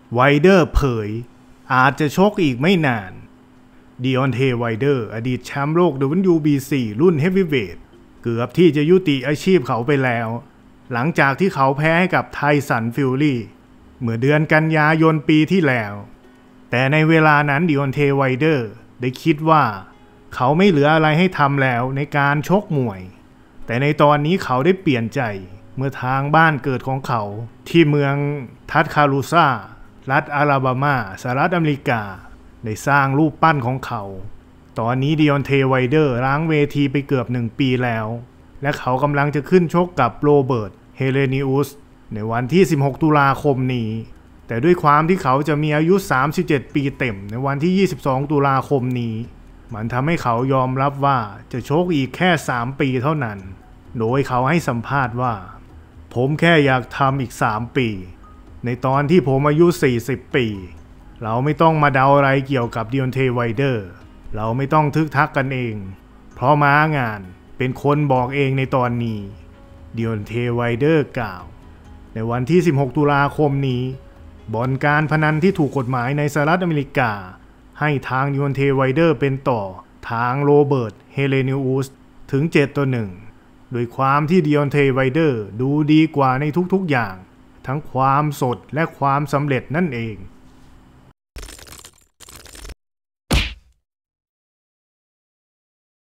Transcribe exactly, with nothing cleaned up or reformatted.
ไวเดอร์เผยอาจจะชกอีกไม่นานดิออนเทไวเดอร์อดีตแชมป์โลก ดับเบิลยู บี ซี รุ่นเฮฟวีเวทเกือบที่จะยุติอาชีพเขาไปแล้วหลังจากที่เขาแพ้ให้กับไทสันฟิลลี่เมื่อเดือนกันยายนปีที่แล้วแต่ในเวลานั้นดิออนเทไวเดอร์ได้คิดว่าเขาไม่เหลืออะไรให้ทำแล้วในการชกมวยแต่ในตอนนี้เขาได้เปลี่ยนใจเมื่อทางบ้านเกิดของเขาที่เมืองทัสคาลูซารัฐอลาบามาสหรัฐอเมริกาได้สร้างรูปปั้นของเขาตอนนี้ดิออนเทไวเดอร์ล้างเวทีไปเกือบหนึ่งปีแล้วและเขากำลังจะขึ้นชกกับโรเบิร์ตเฮเลนิอุสในวันที่สิบหกตุลาคมนี้แต่ด้วยความที่เขาจะมีอายุสามสิบเจ็ดปีเต็มในวันที่ยี่สิบสองตุลาคมนี้มันทำให้เขายอมรับว่าจะชกอีกแค่สามปีเท่านั้นโดยเขาให้สัมภาษณ์ว่าผมแค่อยากทำอีกสามปีในตอนที่ผมอายุสี่สิบปีเราไม่ต้องมาเดาอะไรเกี่ยวกับดิออนเทไวเดอร์เราไม่ต้องทึกทักกันเองเพราะม้างานเป็นคนบอกเองในตอนนี้ดิออนเทไวเดอร์กล่าวในวันที่สิบหกตุลาคมนี้บ่อนการพนันที่ถูกกฎหมายในสหรัฐอเมริกาให้ทางดิออนเทไวเดอร์เป็นต่อทางโรเบิร์ตเฮเลนิอุสถึงเจ็ดต่อหนึ่งโดยความที่ดิออนเทไวเดอร์ดูดีกว่าในทุกๆอย่างทั้งความสดและความสำเร็จนั่นเอง